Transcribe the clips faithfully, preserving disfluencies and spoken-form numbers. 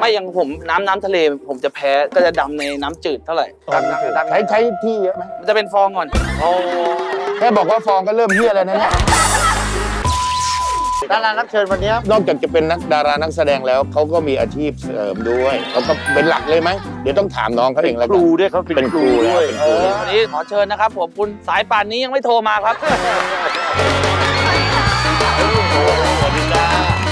ไม่อย่างผมน้ำน้ำทะเลผมจะแพ้ก็จะดำในน้ำจืดเท่าไหร่ใช้ใช้ที่เยอะไหมมันจะเป็นฟองก่อนโอ้แค่บอกว่าฟองก็เริ่มเหี้ยแล้วนะเนี่ยดารารับเชิญวันนี้นอกจากจะเป็นนักดารานักแสดงแล้วเขาก็มีอาชีพเสริมด้วยเขาก็เป็นหลักเลยไหมเดี๋ยวต้องถามน้องเขาเองแล้วกันครูด้วยเขาเป็นครูด้วยวันนี้ขอเชิญนะครับผมคุณสายป่านนี้ยังไม่โทรมาครับสวัสดีจ้า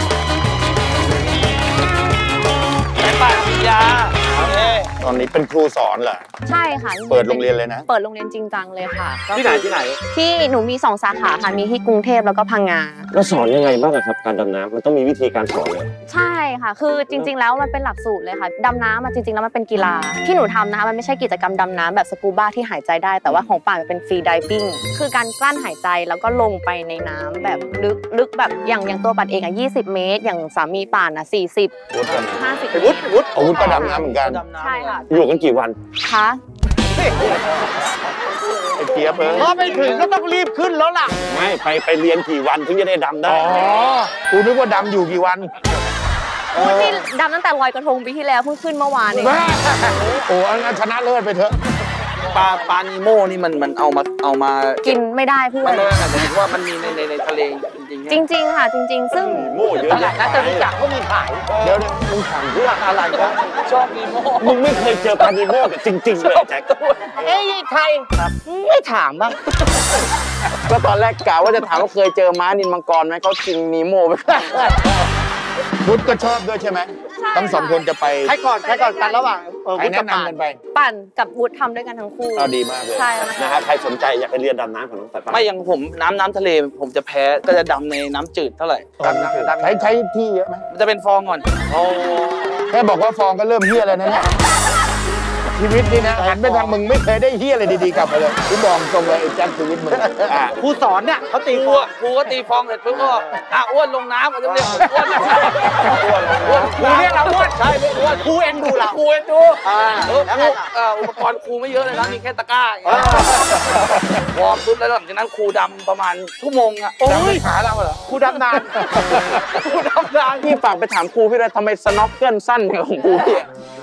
สายป่านวิทยาตอนนี้เป็นครูสอนเหรอใช่ค่ะเปิดโรงเรียนเลยนะเปิดโรงเรียนจริงจังเลยค่ะที่ไหนที่ไหนที่หนูมีสองสาขาค่ะมีที่กรุงเทพแล้วก็พังงาแล้วสอนยังไงบ้างครับการดำน้ำมันต้องมีวิธีการสอนเลยใช่ค่ะคือจริงๆแล้วมันเป็นหลักสูตรเลยค่ะดำน้ำมันจริงๆแล้วมันเป็นกีฬาที่หนูทำนะคะมันไม่ใช่กิจกรรมดำน้ำแบบสกูบ้าที่หายใจได้แต่ว่าของป่านมันเป็นฟรีไดวิ่งคือการกลั้นหายใจแล้วก็ลงไปในน้ำแบบลึกลึกแบบอย่างอย่างตัวป่านเองอ่ะยี่สิบเมตรอย่างสามีป่านอ่ะสี่สิบ ห้าสิบวุฒิวุฒิอาวุธก็ดำน้ำเหมือนกันใช่ค่ะอยู่กันกี่วันคะไอ้เจี๊ยบเออพอไปถึงก็ต้องรีบขึ้นแล้วล่ะไม่ไปไปเรียนกี่วันถึงจะได้ดำได้อ๋อกูนึกว่าดำอยู่กี่วันวุฒิดำตั้งแต่ลอยกระทงปีที่แล้วเพิ่งขึ้นเมื่อวานเองโอ้งั้นชนะเลิศไปเถอะปลาปลานีโม่นี่มันมันเอามาเอามากินไม่ได้เพื่อนมันไม่ได้แต่ว่ามันมีในในในทะเลจริงจริงค่ะจริงๆซึ่งโม่เยอะแยะน่าจะรู้จักก็มีขายเดี๋ยวมึงถามเพื่ออะไรวะชอบนีโม่มึงไม่เคยเจอปลานีโม่จริงๆเลยแจ็คเอ้ยไทยไม่ถามบ้างก็ตอนแรกกะว่าจะถามว่าเคยเจอม้านินมังกรไหมเขากินนีโม่ไปวุฒิก็ชอบด้วยใช่ไหมทั้งสองคนจะไปใครก่อนใครก่อนกันระหว่างใครแนะนำกันไปปั่นกับวุฒิทำด้วยกันทั้งคู่เอาดีมากเลยใช่นะฮะใครสนใจอยากไปเรียนดำน้ำของน้องสายป่านไม่อย่างผมน้ำน้ำทะเลผมจะแพ้ก็จะดำในน้ำจืดเท่าไหร่ใช้ใช้ที่เยอะไหมมันจะเป็นฟองก่อนโอ้แค่บอกว่าฟองก็เริ่มเหี้ยแล้วนะเนี่ยชีวิตนี่นะหันไปทางมึงไม่เคยได้เฮี้ยอะไรดีๆกลับมาเลยกูบอกตรงเลยไอ้แจ็คชีวิตมึงครูสอนเนี่ยเขาตีครูครูก็ตีฟองเสร็จปุ๊บก็อ่ะอ้วนลงน้ำมันจะเรียกอ้วนอ้วนอ้วนครูเรียกเราอ้วนใช่ไม่อ้วนครูเอ็นดูเราครูเอ็นดูอ่าอุปกรณ์ครูไม่เยอะเลยนะมีแค่ตะกร้าวอร์มปุ๊บแล้วหลังจากนั้นครูดำประมาณชั่วโมงอ่ะโอ้ยขาดำเหรอครูดำนานครูดำนานพี่ฝากไปถามครูพี่เลยทำไมสน็อกเกิลสั้นของครูพี่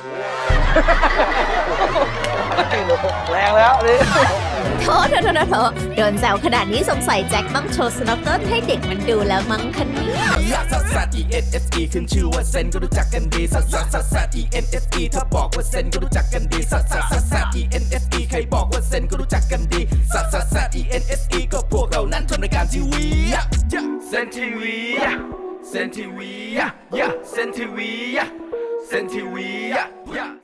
แรงแล้วนี่โถโถโถโถโดนแซวขนาดนี้สงสัยแจ็คต้องโชว์สน็อกเกิลให้เด็กมันดูแล้วมั้งคะเนี่ยซัสซัส อี เอส เอส อี ขึ้นชื่อว่าเซนก็รู้จักกันดีซัสซัสซัสซัส อี เอ็น เอส อี ถ้าบอกว่าเซนก็รู้จักกันดีซัสซัสซัสซัส อี เอ็น เอส อี ใครบอกว่าเซนก็รู้จักกันดีซัสซัสซัส อี เอ็น เอส อี ก็พวกเรานั้นทำรายการทีวีเซนทีวีเซนทีวีเซนทีวีเซนทีวี